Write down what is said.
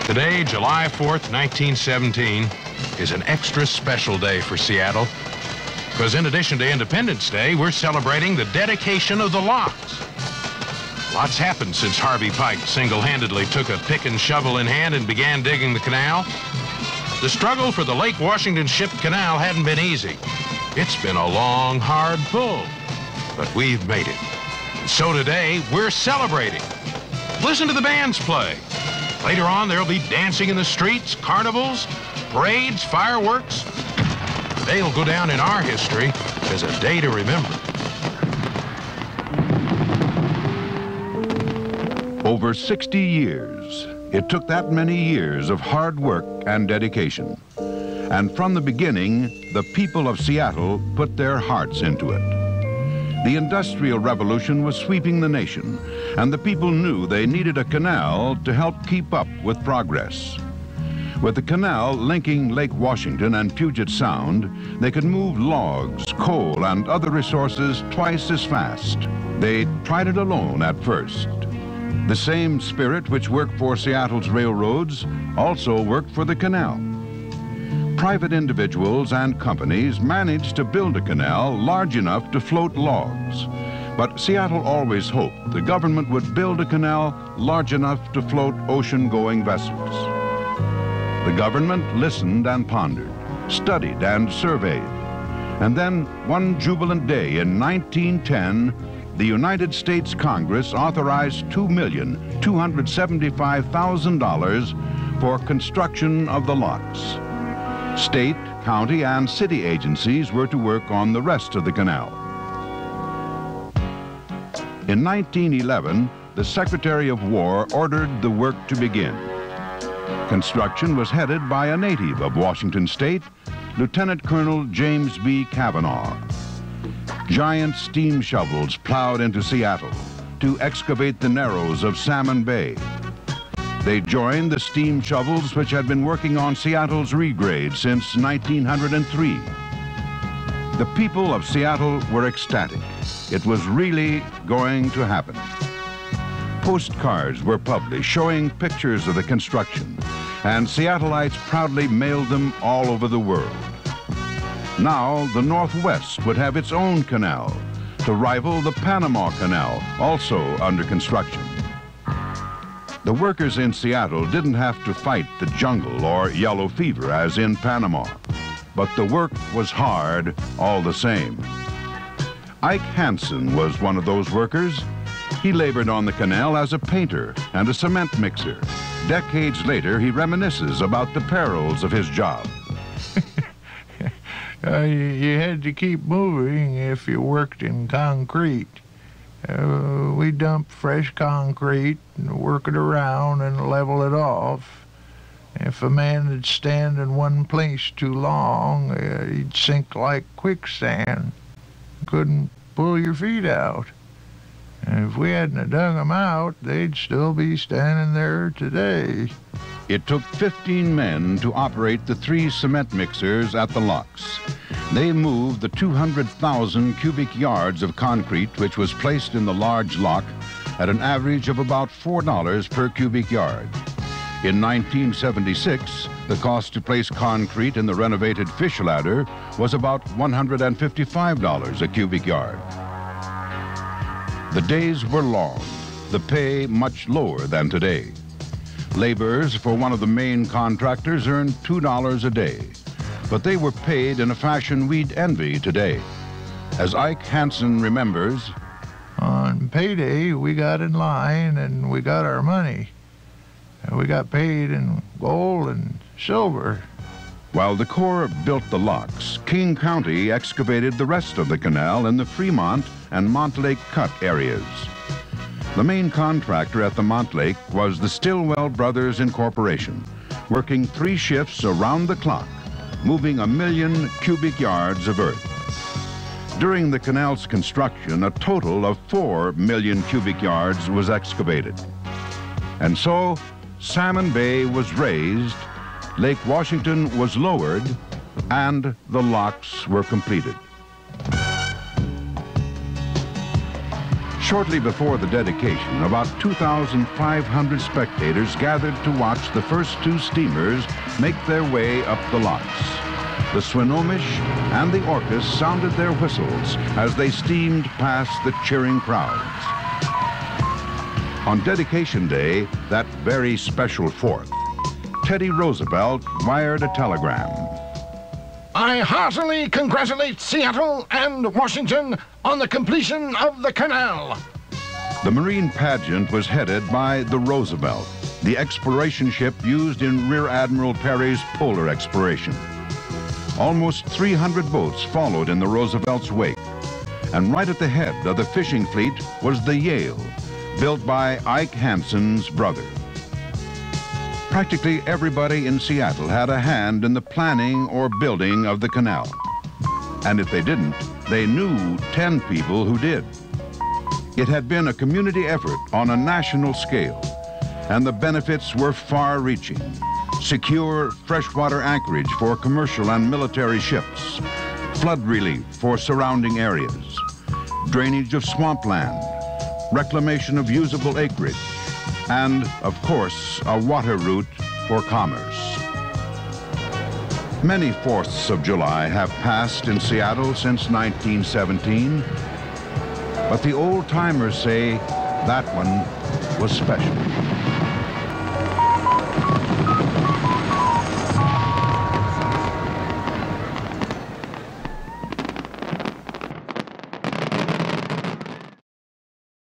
Today, July 4th, 1917, is an extra special day for Seattle because in addition to Independence Day, we're celebrating the dedication of the locks. Lots happened since Harvey Pike single-handedly took a pick and shovel in hand and began digging the canal. The struggle for the Lake Washington Ship Canal hadn't been easy. It's been a long, hard pull, but we've made it. And so today, we're celebrating. Listen to the bands play. Later on, there'll be dancing in the streets, carnivals, parades, fireworks. They'll go down in our history as a day to remember. Over 60 years. It took that many years of hard work and dedication. And from the beginning, the people of Seattle put their hearts into it. The Industrial Revolution was sweeping the nation, and the people knew they needed a canal to help keep up with progress. With the canal linking Lake Washington and Puget Sound, they could move logs, coal, and other resources twice as fast. They tried it alone at first. The same spirit which worked for Seattle's railroads also worked for the canal. Private individuals and companies managed to build a canal large enough to float logs. But Seattle always hoped the government would build a canal large enough to float ocean-going vessels. The government listened and pondered, studied and surveyed. And then, one jubilant day in 1910, the United States Congress authorized $2,275,000 for construction of the locks. State, county, and city agencies were to work on the rest of the canal. In 1911, the Secretary of War ordered the work to begin. Construction was headed by a native of Washington State, Lieutenant Colonel James B. Cavanaugh. Giant steam shovels plowed into Seattle to excavate the narrows of Salmon Bay. They joined the steam shovels which had been working on Seattle's regrade since 1903. The people of Seattle were ecstatic. It was really going to happen. Postcards were published showing pictures of the construction, and Seattleites proudly mailed them all over the world. Now, the Northwest would have its own canal to rival the Panama Canal, also under construction. The workers in Seattle didn't have to fight the jungle or yellow fever as in Panama, but the work was hard all the same. Ike Hansen was one of those workers. He labored on the canal as a painter and a cement mixer. Decades later, he reminisces about the perils of his job. You had to keep moving if you worked in concrete. We dump fresh concrete and work it around and level it off. If a man would stand in one place too long, he'd sink like quicksand. Couldn't pull your feet out. And if we hadn't dug them out, they'd still be standing there today. It took 15 men to operate the 3 cement mixers at the locks. They moved the 200,000 cubic yards of concrete which was placed in the large lock at an average of about $4 per cubic yard. In 1976, the cost to place concrete in the renovated fish ladder was about $155 a cubic yard. The days were long, the pay much lower than today. Laborers for one of the main contractors earned $2 a day, but they were paid in a fashion we'd envy today. As Ike Hansen remembers, on payday, we got in line and we got our money. We got paid in gold and silver. While the Corps built the locks, King County excavated the rest of the canal in the Fremont and Montlake Cut areas. The main contractor at the Montlake was the Stillwell Brothers Incorporation, working 3 shifts around the clock, moving 1 million cubic yards of earth. During the canal's construction, a total of 4 million cubic yards was excavated. And so, Salmon Bay was raised, Lake Washington was lowered, and the locks were completed. Shortly before the dedication, about 2,500 spectators gathered to watch the first two steamers make their way up the locks. The Swinomish and the Orcas sounded their whistles as they steamed past the cheering crowds. On dedication day, that very special 4th, Teddy Roosevelt wired a telegram. I heartily congratulate Seattle and Washington on the completion of the canal. The Marine pageant was headed by the Roosevelt, the exploration ship used in Rear Admiral Peary's polar exploration. Almost 300 boats followed in the Roosevelt's wake, and right at the head of the fishing fleet was the Yale, built by Ike Hanson's brother. Practically everybody in Seattle had a hand in the planning or building of the canal. And if they didn't, they knew 10 people who did. It had been a community effort on a national scale, and the benefits were far-reaching. Secure freshwater anchorage for commercial and military ships, flood relief for surrounding areas, drainage of swampland, reclamation of usable acreage, and, of course, a water route for commerce. Many 4ths of July have passed in Seattle since 1917, but the old-timers say that one was special.